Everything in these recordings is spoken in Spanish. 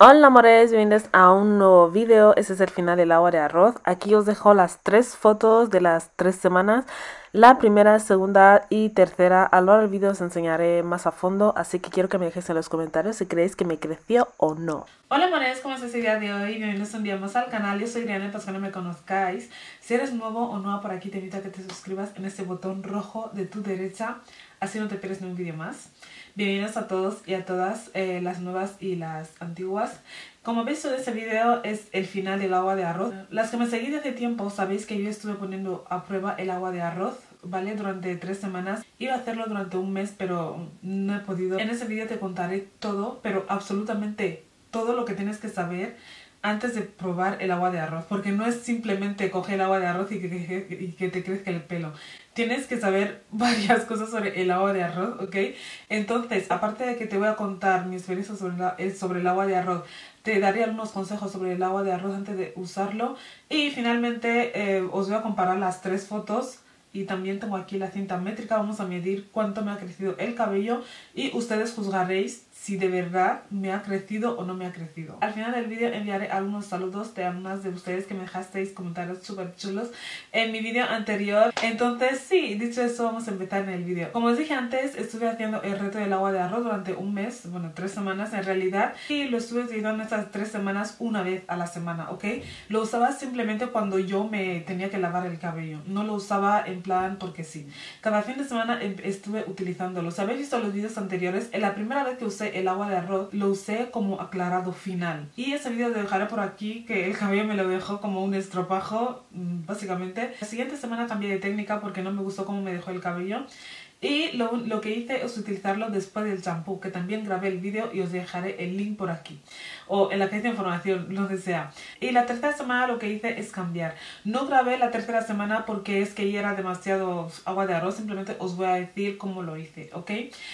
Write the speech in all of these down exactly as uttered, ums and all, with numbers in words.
Hola amores, bienvenidos a un nuevo video. Este es el final del agua de arroz. Aquí os dejo las tres fotos de las tres semanas. La primera, segunda y tercera. A lo largo del video os enseñaré más a fondo, así que quiero que me dejéis en los comentarios si creéis que me creció o no. Hola amores, ¿cómo estás el día de hoy? Bienvenidos un día más al canal. Yo soy Rianne, para que no me conozcáis. Si eres nuevo o nueva por aquí, te invito a que te suscribas en este botón rojo de tu derecha, así no te pierdes ningún vídeo más. Bienvenidos a todos y a todas, eh, las nuevas y las antiguas. Como veis, todo este video es el final del agua de arroz. Las que me seguís desde hace tiempo sabéis que yo estuve poniendo a prueba el agua de arroz, ¿vale? Durante tres semanas. Iba a hacerlo durante un mes, pero no he podido. En ese video te contaré todo, pero absolutamente todo lo que tienes que saber antes de probar el agua de arroz, porque no es simplemente coger el agua de arroz y que, que, y que te crezca el pelo. Tienes que saber varias cosas sobre el agua de arroz, ¿ok? Entonces, aparte de que te voy a contar mi experiencia sobre, la, sobre el agua de arroz, te daré algunos consejos sobre el agua de arroz antes de usarlo. Y finalmente eh, os voy a comparar las tres fotos. Y también tengo aquí la cinta métrica. Vamos a medir cuánto me ha crecido el cabello. Y ustedes juzgaréis si de verdad me ha crecido o no me ha crecido. Al final del vídeo enviaré algunos saludos de algunas de ustedes que me dejasteis comentarios súper chulos en mi vídeo anterior. Entonces sí, dicho eso, vamos a empezar en el vídeo. Como os dije antes, estuve haciendo el reto del agua de arroz durante un mes, bueno, tres semanas en realidad. Y lo estuve utilizando estas tres semanas una vez a la semana, ¿ok? Lo usaba simplemente cuando yo me tenía que lavar el cabello. No lo usaba en plan porque sí. Cada fin de semana estuve utilizándolo. Si habéis visto los vídeos anteriores, en la primera vez que usé el agua de arroz lo usé como aclarado final. Y ese vídeo lo dejaré por aquí, que el cabello me lo dejó como un estropajo, básicamente. La siguiente semana cambié de técnica porque no me gustó cómo me dejó el cabello. Y lo, lo que hice es utilizarlo después del champú, que también grabé el vídeo y os dejaré el link por aquí. O en la caja de información, lo que sea. Y la tercera semana lo que hice es cambiar. No grabé la tercera semana porque es que ya era demasiado agua de arroz. Simplemente os voy a decir cómo lo hice, ¿ok?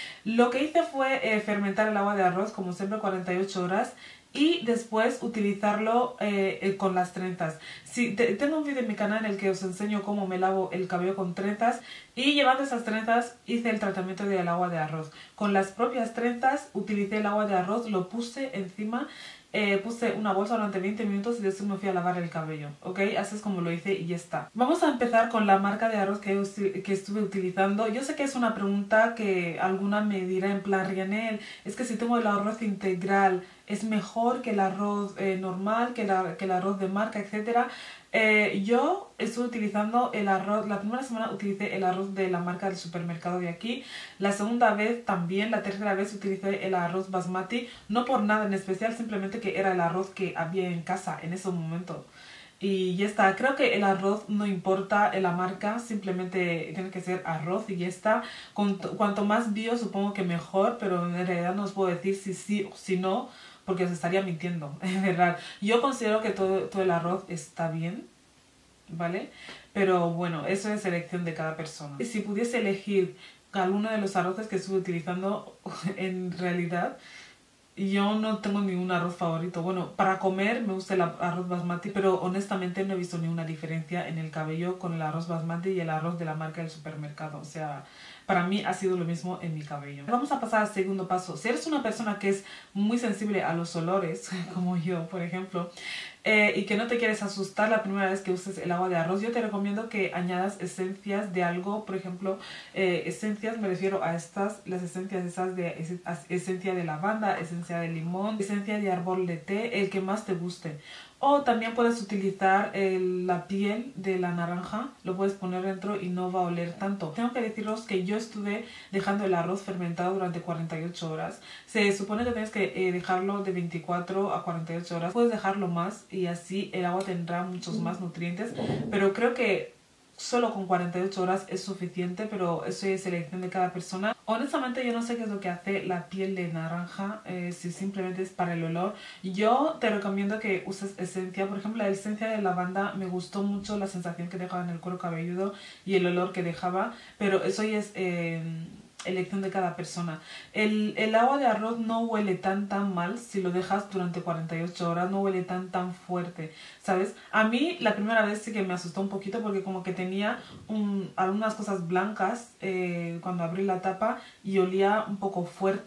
Lo que hice fue eh, fermentar el agua de arroz, como siempre, cuarenta y ocho horas. Y después utilizarlo eh, eh, con las trenzas. Sí, te, tengo un vídeo en mi canal en el que os enseño cómo me lavo el cabello con trenzas. Y llevando esas trenzas hice el tratamiento del agua de arroz. Con las propias trenzas utilicé el agua de arroz, lo puse encima. Eh, puse una bolsa durante veinte minutos y después me fui a lavar el cabello, ¿ok? Así es como lo hice y ya está. Vamos a empezar con la marca de arroz que, que estuve utilizando. Yo sé que es una pregunta que alguna me dirá en plan, Rianne, es que si tengo el arroz integral, ¿es mejor que el arroz eh, normal, que, la, que el arroz de marca, etcétera? Eh, yo estuve utilizando el arroz, la primera semana utilicé el arroz de la marca del supermercado de aquí, la segunda vez también, la tercera vez utilicé el arroz basmati, no por nada en especial, simplemente que era el arroz que había en casa en ese momento. Y ya está, creo que el arroz no importa en la marca, simplemente tiene que ser arroz y ya está. Cuanto más bio supongo que mejor, pero en realidad no os puedo decir si sí o si no, porque os estaría mintiendo, en verdad. Yo considero que todo, todo el arroz está bien, ¿vale? Pero bueno, eso es elección de cada persona. Si pudiese elegir alguno de los arroces que estuve utilizando, en realidad, yo no tengo ningún arroz favorito. Bueno, para comer me gusta el arroz basmati, pero honestamente no he visto ninguna diferencia en el cabello con el arroz basmati y el arroz de la marca del supermercado. O sea, para mí ha sido lo mismo en mi cabello. Vamos a pasar al segundo paso. Si eres una persona que es muy sensible a los olores, como yo, por ejemplo, eh, y que no te quieres asustar la primera vez que uses el agua de arroz, yo te recomiendo que añadas esencias de algo. Por ejemplo, eh, esencias, me refiero a estas, las esencias esas de es, esencia de lavanda, esencia de limón, esencia de árbol de té, el que más te guste. O también puedes utilizar el, la piel de la naranja, lo puedes poner dentro y no va a oler tanto. Tengo que deciros que yo estuve dejando el arroz fermentado durante cuarenta y ocho horas. Se supone que tienes que eh, dejarlo de veinticuatro a cuarenta y ocho horas. Puedes dejarlo más y así el agua tendrá muchos más nutrientes. Pero creo que solo con cuarenta y ocho horas es suficiente, pero eso es elección de cada persona. Honestamente yo no sé qué es lo que hace la piel de naranja, eh, si simplemente es para el olor. Yo te recomiendo que uses esencia. Por ejemplo, la esencia de lavanda me gustó mucho la sensación que dejaba en el cuero cabelludo y el olor que dejaba, pero eso ya es eh, elección de cada persona. El, el agua de arroz no huele tan tan mal si lo dejas durante cuarenta y ocho horas, no huele tan tan fuerte, ¿sabes? A mí la primera vez sí que me asustó un poquito porque como que tenía un, algunas cosas blancas eh, cuando abrí la tapa y olía un poco fuerte.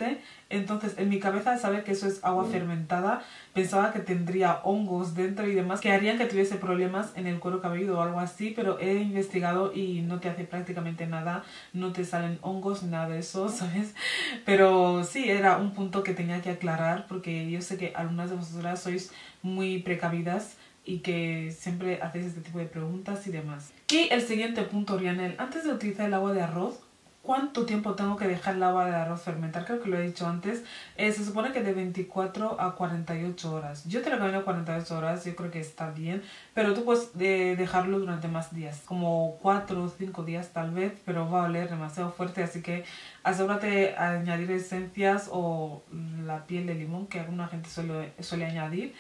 Entonces, en mi cabeza, saber que eso es agua fermentada, pensaba que tendría hongos dentro y demás que harían que tuviese problemas en el cuero cabelludo o algo así, pero he investigado y no te hace prácticamente nada, no te salen hongos ni nada de eso, ¿sabes? Pero sí, era un punto que tenía que aclarar porque yo sé que algunas de vosotras sois muy precavidas y que siempre hacéis este tipo de preguntas y demás. Y el siguiente punto, Rianel, antes de utilizar el agua de arroz, ¿cuánto tiempo tengo que dejar el agua de arroz fermentar? Creo que lo he dicho antes. Eh, se supone que de veinticuatro a cuarenta y ocho horas. Yo te recomiendo cuarenta y ocho horas, yo creo que está bien. Pero tú puedes eh, dejarlo durante más días. Como cuatro o cinco días tal vez, pero va a oler demasiado fuerte. Así que asegúrate de añadir esencias o la piel de limón que alguna gente suele, suele añadir.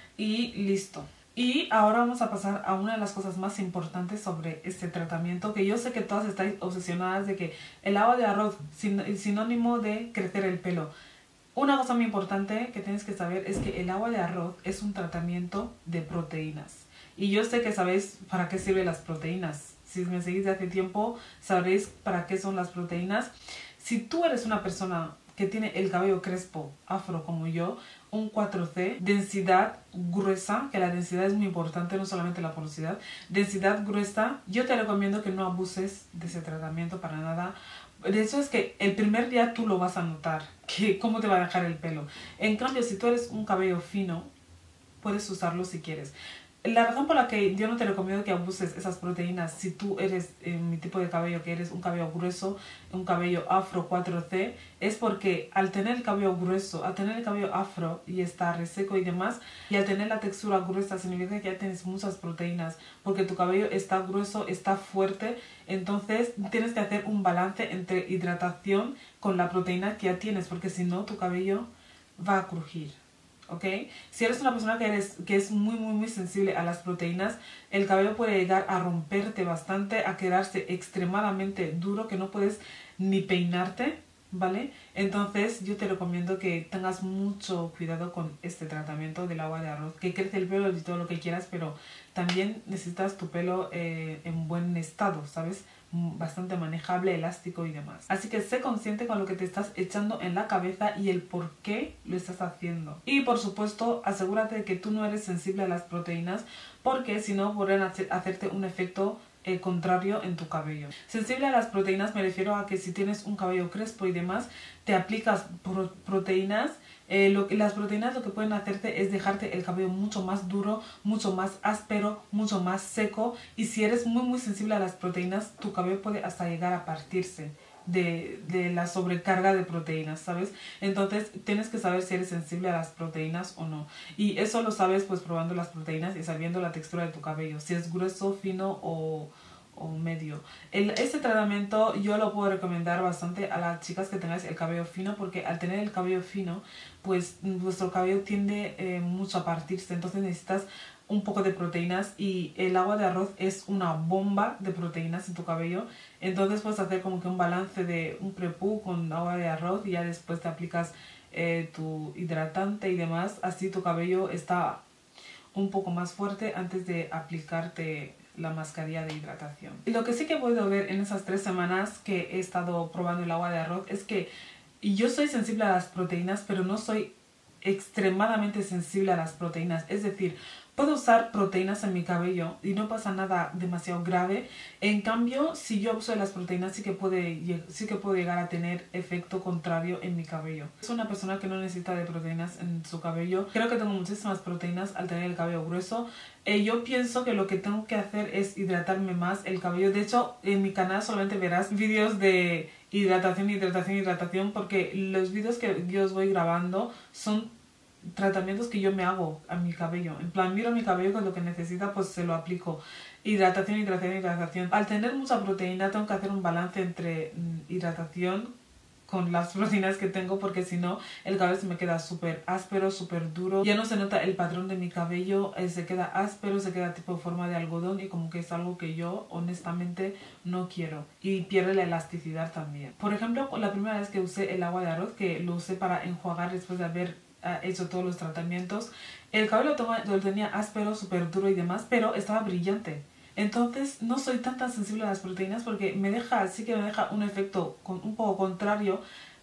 Y listo. Y ahora vamos a pasar a una de las cosas más importantes sobre este tratamiento, que yo sé que todas estáis obsesionadas de que el agua de arroz es sinónimo de crecer el pelo. Una cosa muy importante que tienes que saber es que el agua de arroz es un tratamiento de proteínas. Y yo sé que sabéis para qué sirven las proteínas. Si me seguís de hace tiempo, sabréis para qué son las proteínas. Si tú eres una persona que tiene el cabello crespo, afro como yo, un cuatro C, densidad gruesa, que la densidad es muy importante, no solamente la porosidad, densidad gruesa, yo te recomiendo que no abuses de ese tratamiento para nada. De hecho es que el primer día tú lo vas a notar, que cómo te va a dejar el pelo. En cambio, si tú eres un cabello fino, puedes usarlo si quieres. La razón por la que yo no te recomiendo que abuses esas proteínas si tú eres eh, mi tipo de cabello, que eres un cabello grueso, un cabello afro cuatro C, es porque al tener el cabello grueso, al tener el cabello afro y está reseco y demás, y al tener la textura gruesa significa que ya tienes muchas proteínas, porque tu cabello está grueso, está fuerte, entonces tienes que hacer un balance entre hidratación con la proteína que ya tienes, porque si no tu cabello va a crujir. ¿Ok? Si eres una persona que, eres, que es muy muy muy sensible a las proteínas, el cabello puede llegar a romperte bastante, a quedarse extremadamente duro que no puedes ni peinarte, ¿vale? Entonces yo te recomiendo que tengas mucho cuidado con este tratamiento del agua de arroz, que crece el pelo y todo lo que quieras, pero también necesitas tu pelo eh, en buen estado, ¿sabes? Bastante manejable, elástico y demás. Así que sé consciente con lo que te estás echando en la cabeza y el por qué lo estás haciendo. Y por supuesto, asegúrate de que tú no eres sensible a las proteínas, porque si no podrían hacerte un efecto eh, contrario en tu cabello. Sensible a las proteínas me refiero a que si tienes un cabello crespo y demás, te aplicas pro proteínas. Eh, lo que, las proteínas lo que pueden hacerte es dejarte el cabello mucho más duro, mucho más áspero, mucho más seco, y si eres muy muy sensible a las proteínas, tu cabello puede hasta llegar a partirse de, de la sobrecarga de proteínas, ¿sabes? Entonces tienes que saber si eres sensible a las proteínas o no, y eso lo sabes pues probando las proteínas y sabiendo la textura de tu cabello, si es grueso, fino o... o medio. El, este tratamiento yo lo puedo recomendar bastante a las chicas que tengáis el cabello fino, porque al tener el cabello fino, pues vuestro cabello tiende eh, mucho a partirse, entonces necesitas un poco de proteínas y el agua de arroz es una bomba de proteínas en tu cabello, entonces puedes hacer como que un balance de un prepú con agua de arroz y ya después te aplicas eh, tu hidratante y demás, así tu cabello está un poco más fuerte antes de aplicarte la mascarilla de hidratación. Y lo que sí que he podido ver en esas tres semanas que he estado probando el agua de arroz es que yo soy sensible a las proteínas, pero no soy extremadamente sensible a las proteínas. Es decir, puedo usar proteínas en mi cabello y no pasa nada demasiado grave. En cambio, si yo uso de las proteínas, sí que, puede, sí que puedo llegar a tener efecto contrario en mi cabello. Soy una persona que no necesita de proteínas en su cabello. Creo que tengo muchísimas proteínas al tener el cabello grueso. Eh, yo pienso que lo que tengo que hacer es hidratarme más el cabello. De hecho, en mi canal solamente verás vídeos de hidratación, hidratación, hidratación, porque los vídeos que yo os voy grabando son tratamientos que yo me hago a mi cabello. En plan, miro mi cabello con lo que necesita, pues se lo aplico. Hidratación, hidratación, hidratación. Al tener mucha proteína tengo que hacer un balance entre mm, hidratación con las proteínas que tengo, porque si no el cabello se me queda súper áspero, súper duro. Ya no se nota el patrón de mi cabello, eh, se queda áspero, se queda tipo forma de algodón y como que es algo que yo honestamente no quiero. Y pierde la elasticidad también. Por ejemplo, la primera vez que usé el agua de arroz, que lo usé para enjuagar después de haber hecho todos los tratamientos, el cabello lo tenía áspero, súper duro y demás, pero estaba brillante. Entonces no soy tan tan sensible a las proteínas porque me deja, sí que me deja un efecto con, un poco contrario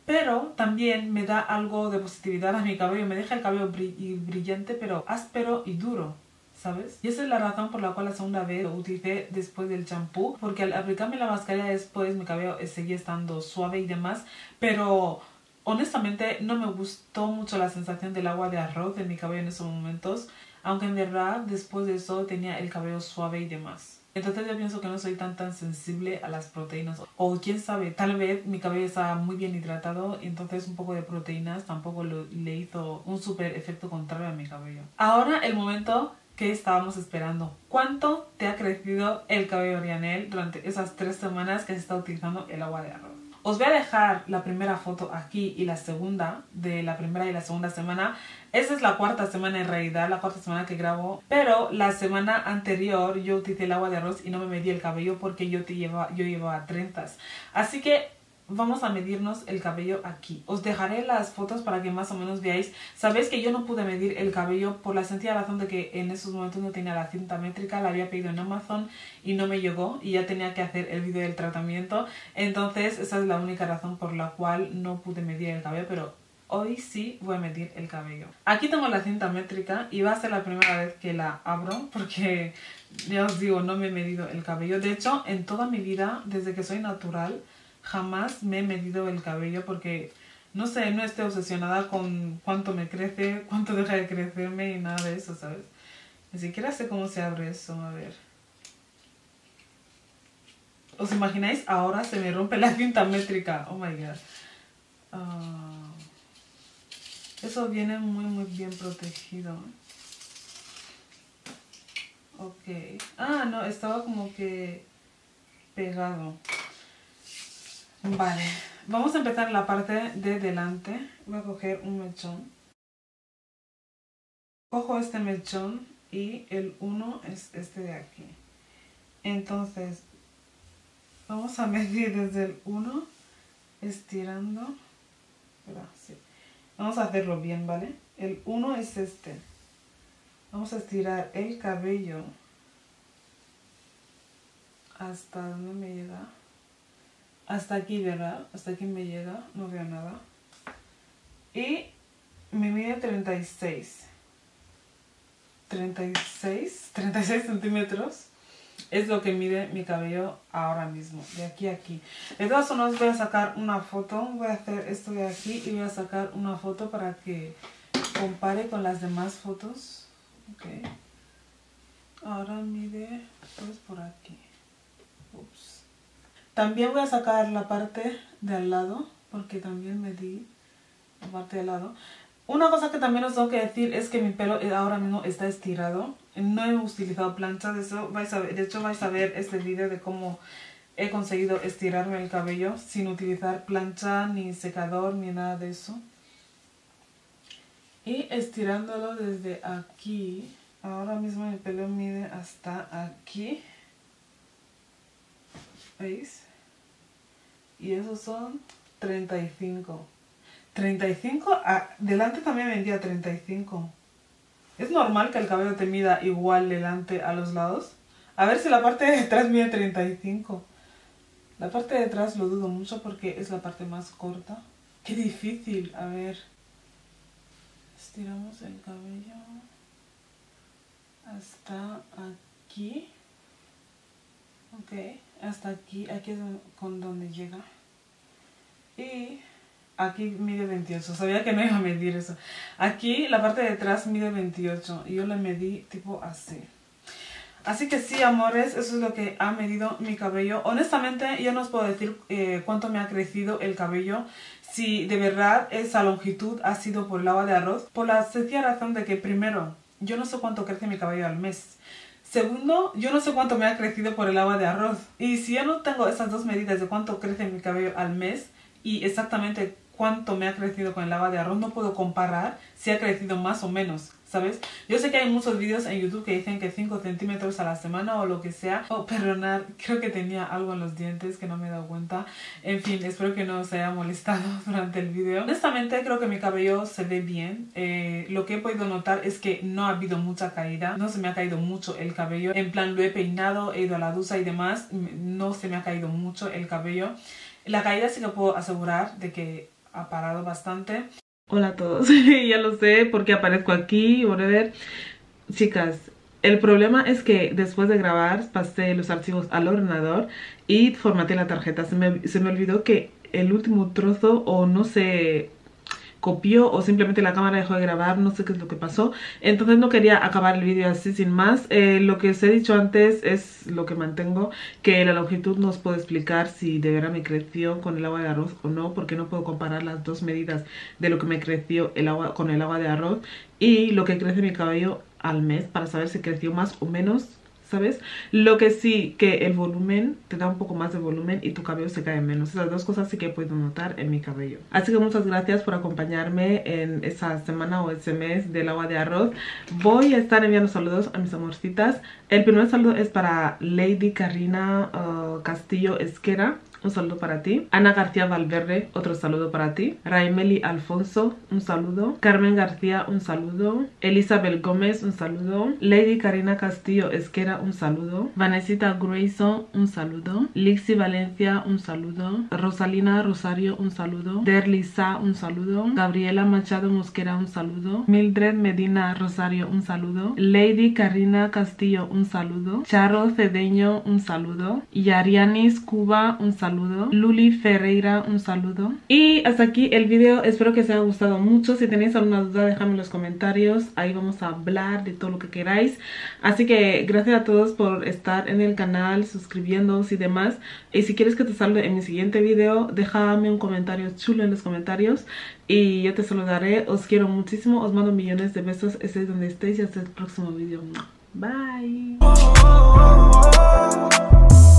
pero también me da algo de positividad a mi cabello, me deja el cabello brillante pero áspero y duro, ¿sabes? Y esa es la razón por la cual la segunda vez lo utilicé después del champú, porque al aplicarme la mascarilla después mi cabello seguía estando suave y demás, pero honestamente no me gustó mucho la sensación del agua de arroz en mi cabello en esos momentos, aunque en verdad después de eso tenía el cabello suave y demás. Entonces yo pienso que no soy tan tan sensible a las proteínas. O quién sabe, tal vez mi cabello estaba muy bien hidratado y entonces un poco de proteínas tampoco lo, le hizo un súper efecto contrario a mi cabello. Ahora el momento que estábamos esperando. ¿Cuánto te ha crecido el cabello, Rianel, durante esas tres semanas que se está utilizando el agua de arroz? Os voy a dejar la primera foto aquí y la segunda de la primera y la segunda semana. Esa es la cuarta semana en realidad, la cuarta semana que grabo. Pero la semana anterior yo utilicé el agua de arroz y no me medí el cabello porque yo, te lleva, yo llevaba trenzas. Así que vamos a medirnos el cabello aquí. Os dejaré las fotos para que más o menos veáis. Sabéis que yo no pude medir el cabello por la sencilla razón de que en esos momentos no tenía la cinta métrica. La había pedido en Amazon y no me llegó y ya tenía que hacer el vídeo del tratamiento. Entonces esa es la única razón por la cual no pude medir el cabello, pero hoy sí voy a medir el cabello. Aquí tengo la cinta métrica y va a ser la primera vez que la abro porque ya os digo, no me he medido el cabello. De hecho, en toda mi vida, desde que soy natural, jamás me he medido el cabello porque, no sé, no estoy obsesionada con cuánto me crece, cuánto deja de crecerme y nada de eso, ¿sabes? Ni siquiera sé cómo se abre eso, a ver. ¿Os imagináis? Ahora se me rompe la cinta métrica. Oh my god. Uh, eso viene muy muy bien protegido. Ok. Ah, no, estaba como que pegado. Vale, vamos a empezar la parte de delante. Voy a coger un mechón. Cojo este mechón y el uno es este de aquí. Entonces, vamos a medir desde el uno, estirando. Espera, sí. Vamos a hacerlo bien, ¿vale? El uno es este. Vamos a estirar el cabello hasta donde me llega. Hasta aquí, ¿verdad? Hasta aquí me llega, no veo nada. Y me mide treinta y seis. treinta y seis, treinta y seis centímetros. Es lo que mide mi cabello ahora mismo, de aquí a aquí. De todas formas voy a sacar una foto. Voy a hacer esto de aquí y voy a sacar una foto para que compare con las demás fotos. Ok. Ahora mide pues por aquí. Ups. También voy a sacar la parte de al lado, porque también medí la parte de al lado. Una cosa que también os tengo que decir es que mi pelo ahora mismo está estirado. No he utilizado plancha, de, eso vais a ver, de hecho vais a ver este vídeo de cómo he conseguido estirarme el cabello sin utilizar plancha, ni secador, ni nada de eso. Y estirándolo desde aquí, ahora mismo mi pelo mide hasta aquí. ¿Veis? Y esos son treinta y cinco. ¿treinta y cinco? Ah, delante también me medía treinta y cinco. ¿Es normal que el cabello te mida igual delante a los lados? A ver si la parte de detrás mide treinta y cinco. La parte de detrás lo dudo mucho porque es la parte más corta. ¡Qué difícil! A ver. Estiramos el cabello hasta aquí. Ok, hasta aquí, aquí es con donde llega. Y aquí mide veintiocho, sabía que no iba a medir eso. Aquí la parte de atrás mide veintiocho y yo le medí tipo así. Así que sí, amores, eso es lo que ha medido mi cabello. Honestamente, yo no os puedo decir eh, cuánto me ha crecido el cabello. Si de verdad esa longitud ha sido por el agua de arroz. Por la sencilla razón de que, primero, yo no sé cuánto crece mi cabello al mes. Segundo, yo no sé cuánto me ha crecido por el agua de arroz. Y si yo no tengo esas dos medidas de cuánto crece mi cabello al mes y exactamente cuánto me ha crecido con el agua de arroz, no puedo comparar si ha crecido más o menos, ¿sabes? Yo sé que hay muchos vídeos en YouTube que dicen que cinco centímetros a la semana o lo que sea. Oh, perdonad, creo que tenía algo en los dientes que no me he dado cuenta. En fin, espero que no os haya molestado durante el vídeo. Honestamente, creo que mi cabello se ve bien. Eh, lo que he podido notar es que no ha habido mucha caída. No se me ha caído mucho el cabello. En plan, lo he peinado, he ido a la ducha y demás. No se me ha caído mucho el cabello. La caída sí que puedo asegurar de que ha parado bastante. Hola a todos, ya lo sé porque aparezco aquí, whatever. Chicas, el problema es que después de grabar pasé los archivos al ordenador y formateé la tarjeta. Se me, se me olvidó que el último trozo o no se copió o simplemente la cámara dejó de grabar, no sé qué es lo que pasó. Entonces no quería acabar el vídeo así sin más. Eh, lo que os he dicho antes es lo que mantengo, que la longitud no os puedo explicar si de verdad me creció con el agua de arroz o no, porque no puedo comparar las dos medidas de lo que me creció el agua con el agua de arroz y lo que crece mi cabello al mes para saber si creció más o menos, ¿sabes? Lo que sí, que el volumen te da un poco más de volumen y tu cabello se cae menos. Esas dos cosas sí que he podido notar en mi cabello. Así que muchas gracias por acompañarme en esa semana o ese mes del agua de arroz. Voy a estar enviando saludos a mis amorcitas. El primer saludo es para Lady Karina uh, Castillo Esquera. Un saludo para ti. Ana García Valverde, otro saludo para ti. Raimeli Alfonso, un saludo. Carmen García, un saludo. Elizabeth Gómez, un saludo. Lady Karina Castillo Esquera, un saludo. Vanesita Grayson, un saludo. Lixi Valencia, un saludo. Rosalina Rosario, un saludo. Derlisa, un saludo. Gabriela Machado Mosquera, un saludo. Mildred Medina Rosario, un saludo. Lady Karina Castillo, un saludo. Charo Cedeño, un saludo. Yarianis Cuba, un saludo. Luli Ferreira, un saludo. Y hasta aquí el video, espero que os haya gustado mucho. Si tenéis alguna duda, dejadme en los comentarios, ahí vamos a hablar de todo lo que queráis. Así que gracias a todos por estar en el canal, suscribiéndoos y demás. Y si quieres que te salude en mi siguiente video, déjame un comentario chulo en los comentarios y yo te saludaré. Os quiero muchísimo, os mando millones de besos, estéis donde estéis y hasta el próximo video. Bye.